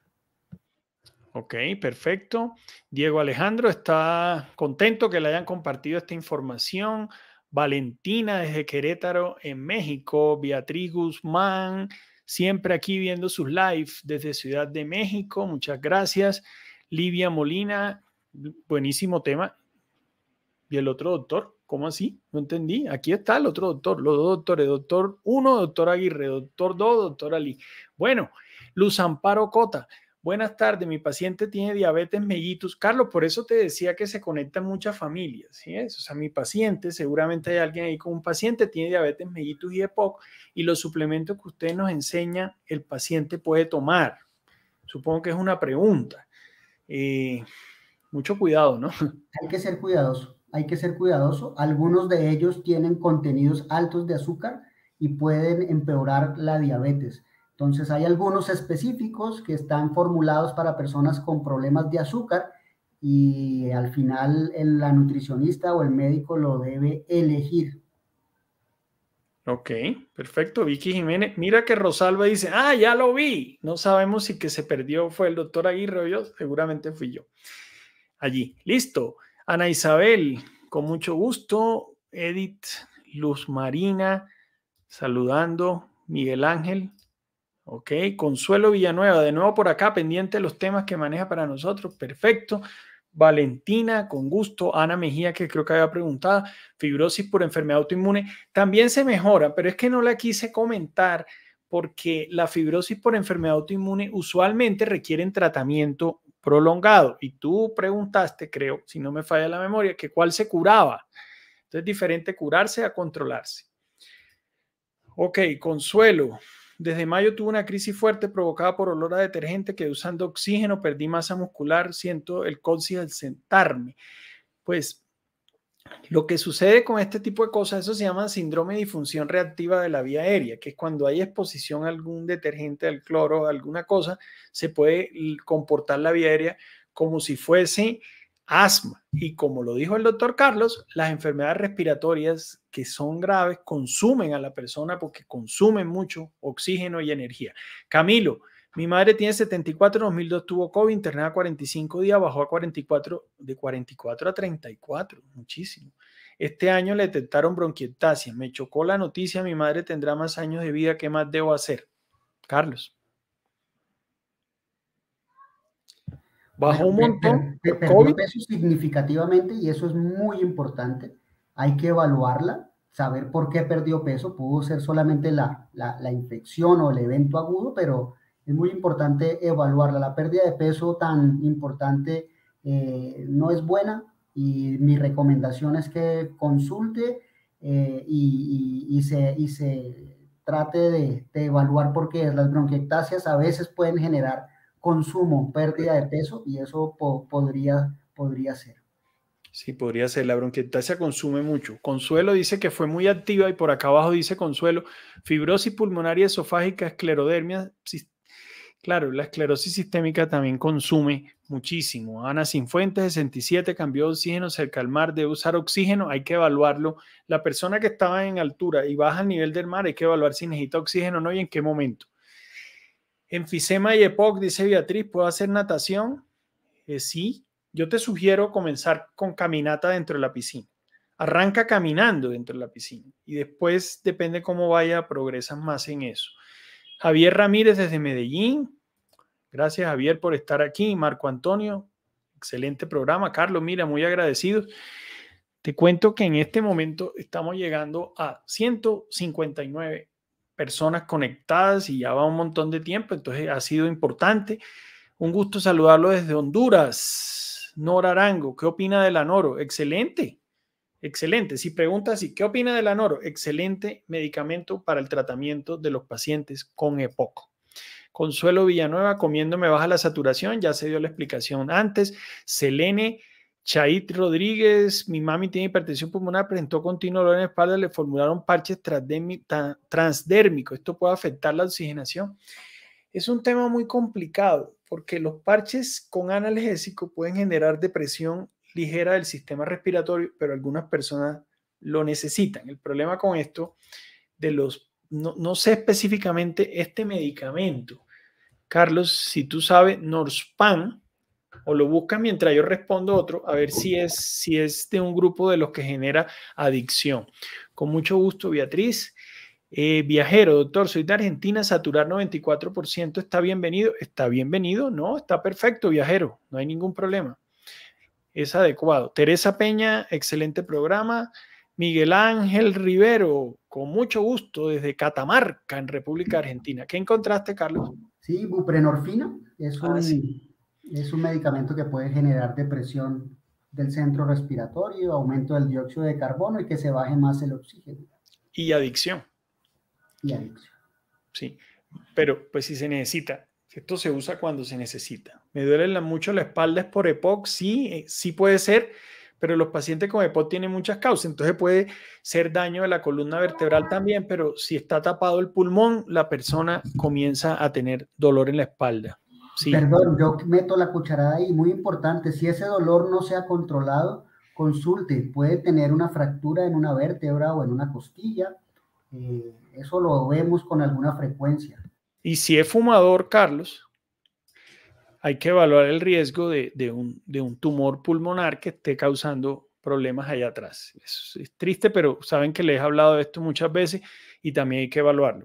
Speaker 1: Ok, perfecto. Diego Alejandro está contento que le hayan compartido esta información. Valentina desde Querétaro, en México. Beatriz Guzmán, siempre aquí viendo sus lives desde Ciudad de México. Muchas gracias. Livia Molina, buenísimo tema. ¿Y el otro doctor? ¿Cómo así? No entendí. Aquí está el otro doctor, los dos doctores. Doctor uno, doctor Aguirre. Doctor dos, doctor Ali. Bueno, Luz Amparo Cota. Buenas tardes, mi paciente tiene diabetes mellitus. Carlos, por eso te decía que se conectan muchas familias, ¿sí es? O sea, mi paciente, seguramente hay alguien ahí con un paciente, tiene diabetes mellitus y EPOC, y los suplementos que usted nos enseña, el paciente puede tomar. Supongo que es una pregunta. Eh, mucho cuidado, ¿no?
Speaker 2: Hay que ser cuidadoso, hay que ser cuidadoso. Algunos de ellos tienen contenidos altos de azúcar y pueden empeorar la diabetes. Entonces, hay algunos específicos que están formulados para personas con problemas de azúcar y al final el, la nutricionista o el médico lo debe elegir.
Speaker 1: Ok, perfecto. Vicky Jiménez, mira que Rosalba dice, ah, ya lo vi. No sabemos si que se perdió fue el doctor Aguirre o yo, seguramente fui yo. Allí, listo. Ana Isabel, con mucho gusto. Edith, Luz Marina, saludando. Miguel Ángel, ok. Consuelo Villanueva, de nuevo por acá, pendiente de los temas que maneja para nosotros, perfecto. Valentina, con gusto. Ana Mejía, que creo que había preguntado, fibrosis por enfermedad autoinmune, también se mejora, pero es que no la quise comentar porque la fibrosis por enfermedad autoinmune usualmente requieren tratamiento prolongado. Y tú preguntaste, creo, si no me falla la memoria, que cuál se curaba. Entonces es diferente curarse a controlarse. Ok, Consuelo. Desde mayo tuve una crisis fuerte provocada por olor a detergente que usando oxígeno perdí masa muscular, siento el coxis al sentarme. Pues lo que sucede con este tipo de cosas, eso se llama síndrome de disfunción reactiva de la vía aérea, que es cuando hay exposición a algún detergente, al cloro, a alguna cosa, se puede comportar la vía aérea como si fuese asma. Y como lo dijo el doctor Carlos, las enfermedades respiratorias que son graves consumen a la persona porque consumen mucho oxígeno y energía. Camilo, mi madre tiene setenta y cuatro, en dos mil dos tuvo COVID, internada cuarenta y cinco días, bajó a cuarenta y cuatro, de cuarenta y cuatro a treinta y cuatro, muchísimo. Este año le detectaron bronquiectasia. Me chocó la noticia, mi madre tendrá más años de vida, ¿qué más debo hacer? Carlos. Bajó
Speaker 2: Bueno,
Speaker 1: un montón
Speaker 2: per, per,
Speaker 1: por
Speaker 2: perdió
Speaker 1: COVID.
Speaker 2: peso significativamente y eso es muy importante. Hay que evaluarla, saber por qué perdió peso. Pudo ser solamente la, la, la infección o el evento agudo, pero es muy importante evaluarla. La pérdida de peso tan importante eh, no es buena, y mi recomendación es que consulte eh, y, y, y, se, y se trate de, de evaluar, porque las bronquiectasias a veces pueden generar consumo, pérdida de peso, y eso po podría, podría ser.
Speaker 1: Sí, podría ser. La bronquiectasia consume mucho. Consuelo dice que fue muy activa y por acá abajo dice Consuelo, fibrosis pulmonar y esofágica, esclerodermia. Claro, la esclerosis sistémica también consume muchísimo. Ana Sinfuentes, sesenta y siete, cambió de oxígeno cerca al mar, debe usar oxígeno, hay que evaluarlo. La persona que estaba en altura y baja al nivel del mar, hay que evaluar si necesita oxígeno o no y en qué momento. Enfisema y EPOC, dice Beatriz, ¿puedo hacer natación? Eh, sí, yo te sugiero comenzar con caminata dentro de la piscina. Arranca caminando dentro de la piscina y después, depende cómo vaya, progresas más en eso. Javier Ramírez desde Medellín. Gracias, Javier, por estar aquí. Marco Antonio, excelente programa. Carlos, mira, muy agradecidos. Te cuento que en este momento estamos llegando a ciento cincuenta y nueve personas conectadas y ya va un montón de tiempo, entonces ha sido importante. Un gusto saludarlo desde Honduras. Nora Arango, ¿qué opina de la Noro? Excelente, excelente. Si preguntas, ¿qué opina de la Noro? Excelente medicamento para el tratamiento de los pacientes con EPOC. Consuelo Villanueva, comiéndome baja la saturación, ya se dio la explicación antes. Selene Chait Rodríguez, mi mami tiene hipertensión pulmonar, presentó continuo dolor en la espalda, le formularon parches transdérmicos. ¿Esto puede afectar la oxigenación? Es un tema muy complicado porque los parches con analgésico pueden generar depresión ligera del sistema respiratorio, pero algunas personas lo necesitan. El problema con esto de los No, no sé específicamente este medicamento. Carlos, si tú sabes, Norspan, o lo buscas mientras yo respondo otro, a ver si es, si es de un grupo de los que genera adicción. Con mucho gusto, Beatriz. Eh, viajero, doctor, soy de Argentina, saturar noventa y cuatro por ciento, ¿está bienvenido? ¿Está bienvenido? No, está perfecto, viajero, no hay ningún problema. Es adecuado. Teresa Peña, excelente programa. Miguel Ángel Rivero, con mucho gusto, desde Catamarca, en República Argentina. ¿Qué encontraste, Carlos?
Speaker 2: Sí, buprenorfina es un, ah, sí. es un medicamento que puede generar depresión del centro respiratorio, aumento del dióxido de carbono y que se baje más el oxígeno.
Speaker 1: Y adicción.
Speaker 2: Y adicción.
Speaker 1: Sí, pero pues si se necesita. Esto se usa cuando se necesita. Me duele mucho la espalda, es por EPOC, sí, sí puede ser, pero los pacientes con EPOC tienen muchas causas, entonces puede ser daño de la columna vertebral también, pero si está tapado el pulmón, la persona comienza a tener dolor en la espalda. Sí.
Speaker 2: Perdón, yo meto la cucharada ahí, muy importante, si ese dolor no se ha controlado, consulte, puede tener una fractura en una vértebra o en una costilla, eh, eso lo vemos con alguna frecuencia.
Speaker 1: Y si es fumador, Carlos, hay que evaluar el riesgo de, de, un, de un tumor pulmonar que esté causando problemas allá atrás. Es, es triste, pero saben que les he hablado de esto muchas veces y también hay que evaluarlo.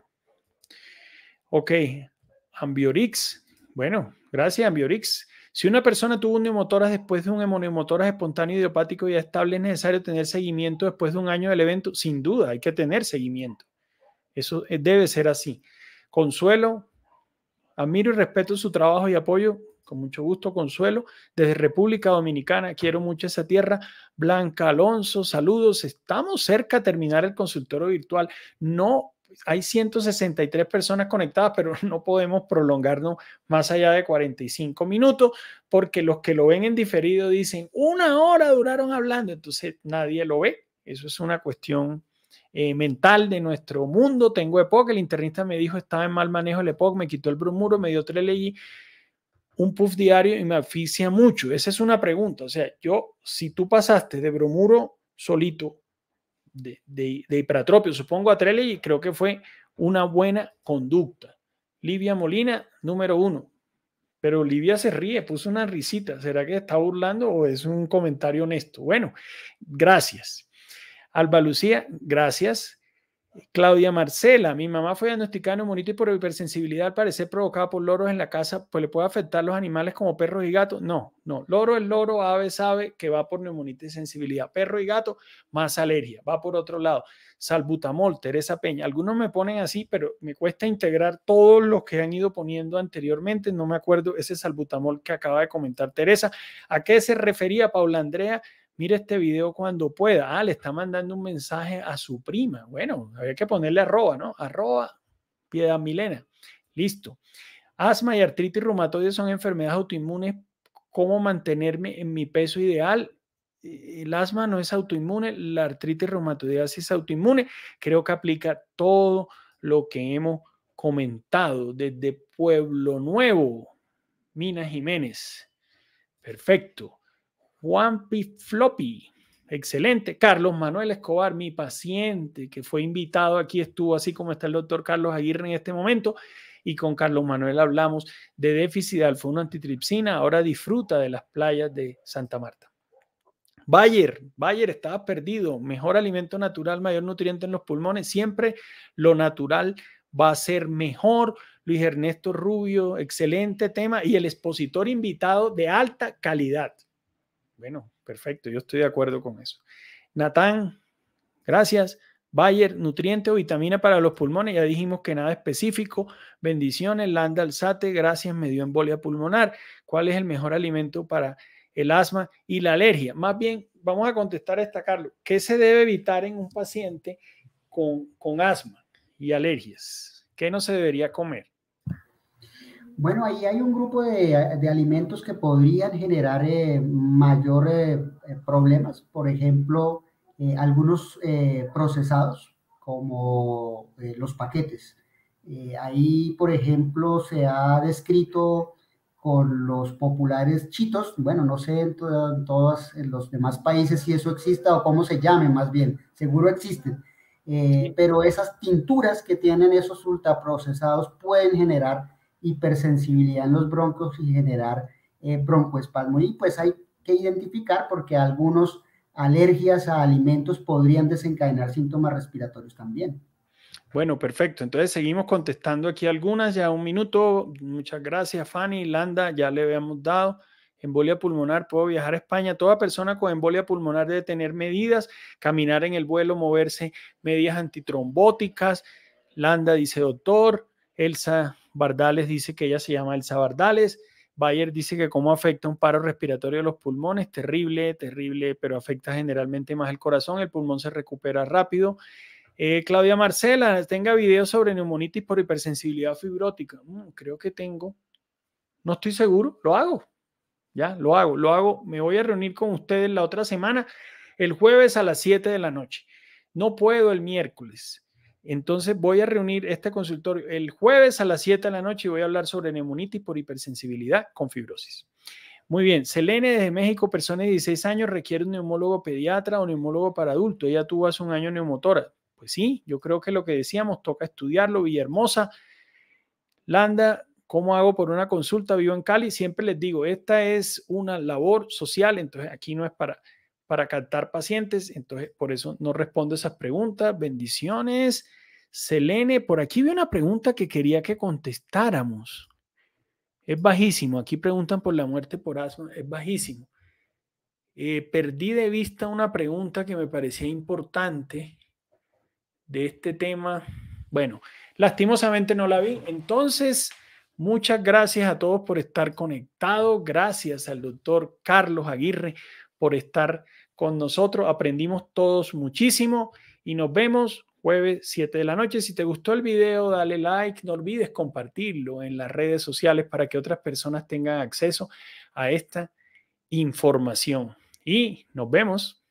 Speaker 1: Ok, Ambiorix. Bueno, gracias, Ambiorix. Si una persona tuvo un neumotórax después de un hemoneumotórax espontáneo idiopático ya estable, ¿es necesario tener seguimiento después de un año del evento? Sin duda, hay que tener seguimiento. Eso debe ser así. Consuelo, admiro y respeto su trabajo y apoyo. Con mucho gusto, Consuelo. Desde República Dominicana, quiero mucho esa tierra. Blanca Alonso, saludos. Estamos cerca de terminar el consultorio virtual. No, hay ciento sesenta y tres personas conectadas, pero no podemos prolongarnos más allá de cuarenta y cinco minutos, porque los que lo ven en diferido dicen, una hora duraron hablando, entonces nadie lo ve. Eso es una cuestión Eh, mental de nuestro mundo. Tengo EPOC, el internista me dijo estaba en mal manejo el EPOC, me quitó el bromuro, me dio Trelegy, un puff diario y me asfixia mucho. Esa es una pregunta. O sea, yo, si tú pasaste de bromuro solito, de, de, de hiperatropio, supongo a Trelegy, creo que fue una buena conducta. Livia Molina, número uno. Pero Livia se ríe, puso una risita. ¿Será que está burlando o es un comentario honesto? Bueno, gracias. Alba Lucía, gracias. Claudia Marcela, mi mamá fue diagnosticada neumonitis por hipersensibilidad, al parecer provocada por loros en la casa, pues le puede afectar a los animales como perros y gatos. No, no, loro es loro, ave es ave, que va por neumonitis y sensibilidad. Perro y gato, más alergia, va por otro lado. Salbutamol, Teresa Peña, algunos me ponen así, pero me cuesta integrar todos los que han ido poniendo anteriormente, no me acuerdo ese salbutamol que acaba de comentar Teresa. ¿A qué se refería Paula Andrea? Mire este video cuando pueda. Ah, le está mandando un mensaje a su prima. Bueno, había que ponerle arroba, ¿no? Arroba Piedad Milena. Listo. Asma y artritis reumatoide son enfermedades autoinmunes. ¿Cómo mantenerme en mi peso ideal? El asma no es autoinmune, la artritis reumatoide es autoinmune. Creo que aplica todo lo que hemos comentado desde Pueblo Nuevo. Mina Jiménez. Perfecto. Juan P. Floppy, excelente. Carlos Manuel Escobar, mi paciente, que fue invitado aquí, estuvo así como está el doctor Carlos Aguirre en este momento, y con Carlos Manuel hablamos de déficit de alfa-uno antitripsina, ahora disfruta de las playas de Santa Marta. Bayer, Bayer estaba perdido, mejor alimento natural, mayor nutriente en los pulmones, siempre lo natural va a ser mejor. Luis Ernesto Rubio, excelente tema, y el expositor invitado de alta calidad. Bueno, perfecto, yo estoy de acuerdo con eso. Natán, gracias. Bayer, nutriente o vitamina para los pulmones, ya dijimos que nada específico. Bendiciones. Landa Alzate, gracias, me dio embolia pulmonar. ¿Cuál es el mejor alimento para el asma y la alergia? Más bien, vamos a contestar esta, Carlos. ¿Qué se debe evitar en un paciente con, con asma y alergias? ¿Qué no se debería comer?
Speaker 2: Bueno, ahí hay un grupo de, de alimentos que podrían generar eh, mayor eh, problemas. Por ejemplo, eh, algunos eh, procesados, como eh, los paquetes. Eh, ahí, por ejemplo, se ha descrito con los populares Cheetos. Bueno, no sé en, to en todos en los demás países si eso exista o cómo se llame más bien. Seguro existen. Eh,
Speaker 1: Sí.
Speaker 2: Pero esas tinturas que tienen esos ultraprocesados pueden generar hipersensibilidad en los broncos y generar eh, broncoespasmo. Y pues hay que identificar porque algunos alergias a alimentos podrían desencadenar síntomas respiratorios también.
Speaker 1: Bueno, perfecto. Entonces seguimos contestando aquí algunas, ya un minuto. Muchas gracias, Fanny. Landa, ya le habíamos dado. Embolia pulmonar, puedo viajar a España. Toda persona con embolia pulmonar debe tener medidas, caminar en el vuelo, moverse, medidas antitrombóticas. Landa dice doctor. Elsa Bardales dice que ella se llama Elsa Bardales. Bayer dice que cómo afecta un paro respiratorio de los pulmones. Terrible, terrible, pero afecta generalmente más el corazón. El pulmón se recupera rápido. Eh, Claudia Marcela, tenga videos sobre neumonitis por hipersensibilidad fibrótica. Mm, creo que tengo. No estoy seguro. Lo hago. Ya, lo hago. Lo hago. Me voy a reunir con ustedes la otra semana, el jueves a las siete de la noche. No puedo el miércoles. Entonces voy a reunir este consultorio el jueves a las siete de la noche y voy a hablar sobre neumonitis por hipersensibilidad con fibrosis. Muy bien. Selene desde México, persona de dieciséis años, requiere un neumólogo pediatra o neumólogo para adulto. Ella tuvo hace un año neumotora. Pues sí, yo creo que lo que decíamos, toca estudiarlo. Villahermosa, Landa, ¿cómo hago por una consulta? Vivo en Cali. Siempre les digo, esta es una labor social, entonces aquí no es para, para captar pacientes, entonces por eso no respondo esas preguntas. Bendiciones. Selene, por aquí vi una pregunta que quería que contestáramos. Es bajísimo. Aquí preguntan por la muerte por asma, es bajísimo. Eh, perdí de vista una pregunta que me parecía importante de este tema. Bueno, lastimosamente no la vi. Entonces, muchas gracias a todos por estar conectados. Gracias al doctor Carlos Aguirre por estar con nosotros. Aprendimos todos muchísimo y nos vemos jueves siete de la noche. Si te gustó el video, dale like. No olvides compartirlo en las redes sociales para que otras personas tengan acceso a esta información. Y nos vemos.